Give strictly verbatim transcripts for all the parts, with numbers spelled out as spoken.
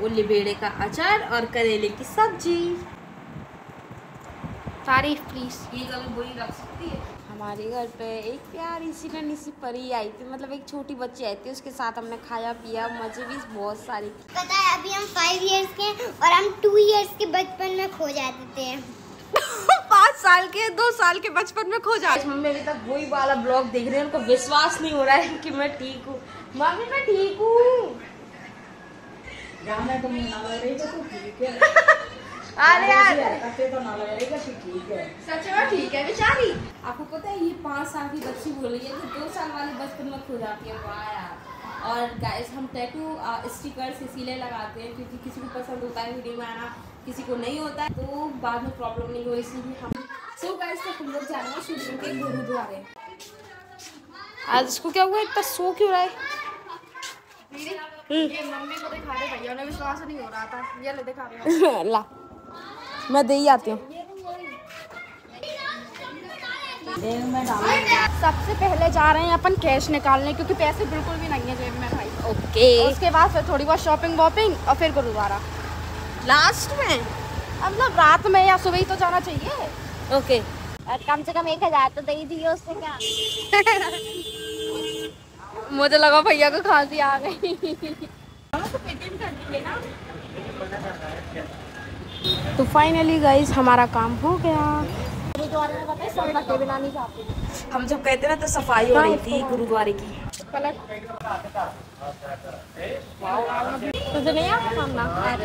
उल्ली बेड़े का अचार और करेले की सब्जी। तारीफ प्लीज। ये कभी बुरी लग सकती है। हमारे घर पे एक प्यारी सी नन्ही सी परी आई थी, मतलब एक छोटी बच्ची आई थी, उसके साथ हमने खाया पिया, मजे भी बहुत सारी। पता है अभी हम फाइव इयर्स के और हम टू इयर्स के बचपन में खो जाते थे। पाँच साल के दो साल के बचपन में खो जाते। मम्मी अभी तक वही वाला ब्लॉग देख रहे हैं, उनको विश्वास नहीं हो रहा है कि मैं ठीक हूँ। मम्मी मैं ठीक हूँ। अरे यार तो ना लगेगा ठीक है, सच में ठीक है बेचारी। आपको पता है ये पाँच साल की बच्ची बोल रही है कि दो साल वाली बचपन में खो जाती है। वाह यार। और गाइस हम टैटू स्टिकर्स इसीलिए लगाते हैं क्योंकि किसी को पसंद होता है वीडियो में आना, किसी को नहीं होता है, तो बाद में प्रॉब्लम नहीं हो, इसलिए हम सो गाइस तो हम लोग जा रहे हैं शूटिंग के गुरुद्वारे। आज इसको क्या हुआ, इतना सो क्यों रहा है? ये मम्मी को दिखा रहे, भैया ने विश्वास नहीं हो रहा था, ये ले दिखा रहे ला मैं दे ही आती हूँ। सबसे पहले जा रहे हैं अपन कैश निकालने, क्योंकि पैसे बिल्कुल भी नहीं है जेब में भाई। ओके। उसके बाद फिर थोड़ी बहुत शॉपिंग वॉपिंग और फिर गुरुद्वारा लास्ट में, अब मतलब रात में या सुबह ही तो जाना चाहिए। ओके। और कम से कम एक हजार तो दे दिए उससे क्या। मुझे लगा भैया को खांसी आ गई। तो फाइनली गाइस हमारा काम हो गया। गुरुद्वारे में पता है सब रखे बिना नहीं जाते। हम जब कहते ना तो सफाई हो रही थी गुरुद्वारे की। तुझे नहीं आता सामना?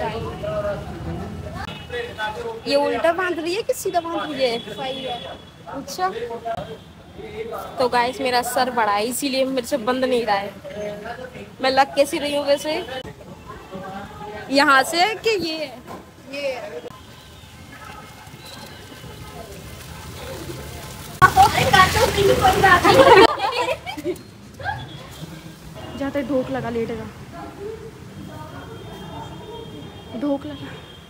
ये उल्टा बांध रही है कि सीधा बांध रही है? सही है। अच्छा तो गाइस मेरा सर बड़ा है इसीलिए मेरे से बंद नहीं रहा है। मैं लग कैसी रही हूँ वैसे, यहाँ से कि ये ये जाते ढोक लगा, लेटेगा ढोक लगा।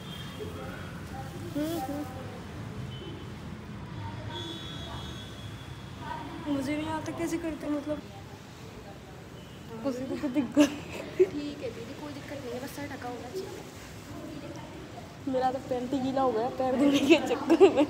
मुझे नहीं आता कैसे करते, मतलब किसी को तो दिक्कत। ठीक है दीदी कोई दिक्कत नहीं है, बस सर ढका होना चाहिए। मेरा तो पैंट ही गीला हो गया पैर धोने के चक्कर में।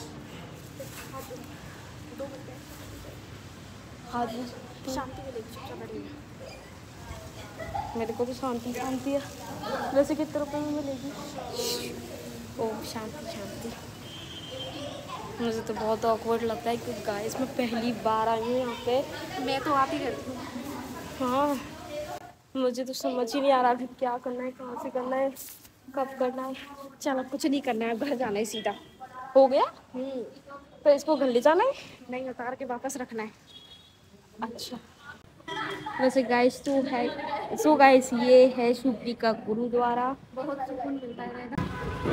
हाथ में शांति मिलेगी, चुपचाप बैठिए। मेरे को तो शांति शांति है। वैसे कितने रुपए में मिलेगी? ओह शांति शांति। मुझे तो बहुत ऑकवर्ड लगता है क्योंकि गाइस मैं पहली बार आई हूँ यहाँ पे। मैं तो आती रहती हूँ। हाँ मुझे तो समझ ही नहीं आ रहा कि क्या करना है, कहाँ से करना है, कब करना है। चलो कुछ नहीं करना है, घर जाना है सीधा। हो गया? तो इसको घर ले जाना है? नहीं उतार के वापस रखना है। अच्छा वैसे गाइस तो है, सो गाइस ये है शुक्री का गुरुद्वारा। बहुत सुकून मिलता है ना।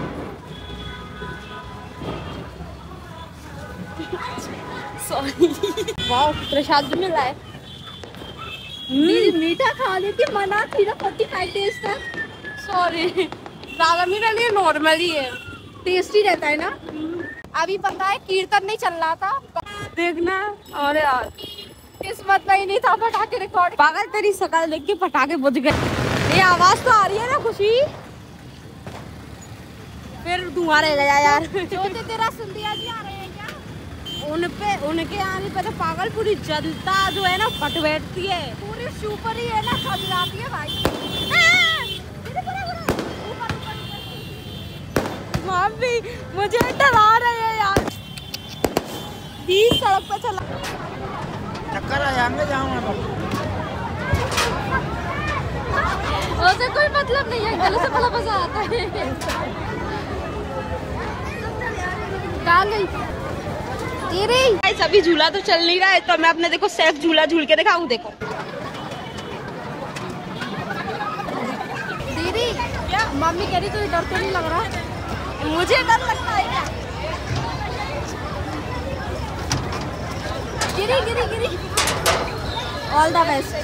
सॉरी। वाह प्रसाद भी मिल रहा है। मीठा खा लेती मना थी ना, फोर्टी फाइव डेज तक। सॉरी ज़्यादा मीठा नहीं, नॉर्मल ही है, टेस्टी रहता है ना। अभी पता है कीर्तन नहीं चल रहा था, देखना। और यार किस्मत में ही नहीं था पटाखे रिकॉर्ड। पागल तेरी शक्ल देख के पटाखे बुझ गए। ये आवाज तो आ रही है ना खुशी, फिर धुआं रह गया यार। जो तो तेरा सिंधिया जी आ रहे हैं क्या? उन पे उनके आने पे तो पागल पूरी जनता जो है ना फट बैठती है। पूरी सुपर ही है ना, खा जाती है भाई। भाभी मुझे डरा रहे हैं यार। बीस सड़क पे चला चक्कर आया, मैं जाऊंगा। उसे कोई मतलब नहीं है, गले से बड़ा मजा आता है। कहाँ गई? अभी झूला तो चल नहीं रहा है तो मैं अपने देखो सेफ झूला झूल के दिखाऊं। देखो दीदी क्या मम्मी कह रही तुझे डर तो नहीं लग रहा? मुझे डर लगता है क्या? गिरी गिरी गिरी। All the best.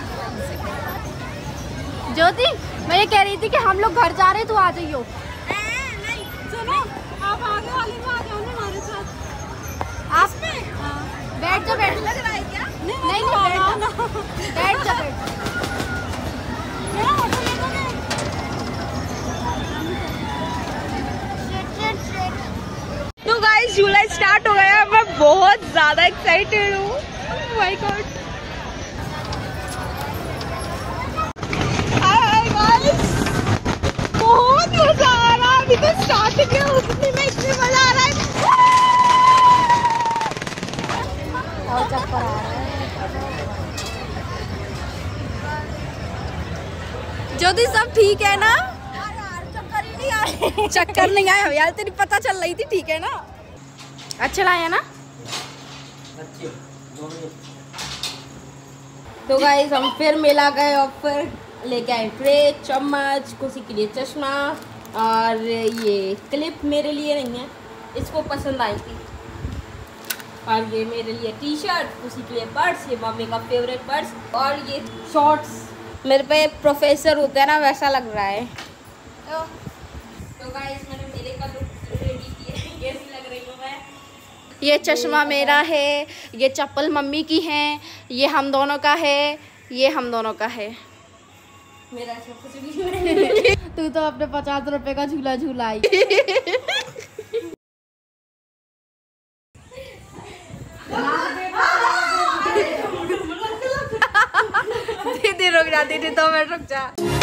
ज्योति मैं ये कह रही थी कि हम लोग घर जा रहे हैं, तू आ जाइयो। नहीं सुनो, आप आगे वाले में आ जाओ ना हमारे साथ। आप बैठ जाओ, बैठ लग रहा है क्या? नहीं नहीं बैठ जाओ, बैठ जाओ। स्टार्ट हो गया। मैं बहुत ज्यादा एक्साइटेड हूँ। माय गॉड, बहुत मजा आ रहा है। अभी तो स्टार्टिंग है, उतनी में इतनी मजा आ रहा है। और चक्कर आ रहा है। ज्योति सब ठीक है ना? चक्कर ही नहीं आए। चक्कर नहीं आए यार, तेरी पता चल रही थी। ठीक है ना? अच्छा लाया ना? तो गाइस हम फिर मेला गए और फिर लेके आए ट्रे, चम्मच, कुछ के लिए चश्मा और ये क्लिप मेरे लिए नहीं है, इसको पसंद आई थी। और ये मेरे लिए टी शर्ट, उसी के लिए पर्स, ये मम्मी का फेवरेट पर्स और ये शॉर्ट्स। मेरे पे प्रोफेसर होता है ना, वैसा लग रहा है। तो तो गाइस मैंने मेरे का लुक रेडी किया है। कैसी लग रही हूँ मैं? ये चश्मा मेरा है, ये चप्पल मम्मी की है, ये हम दोनों का है, ये हम दोनों का है। मेरा सब कुछ भी नहीं। तू तो अपने पचास रुपए का झूला झूलाई। दीदी रुक जा, दीदी दो मिनट रुक जा।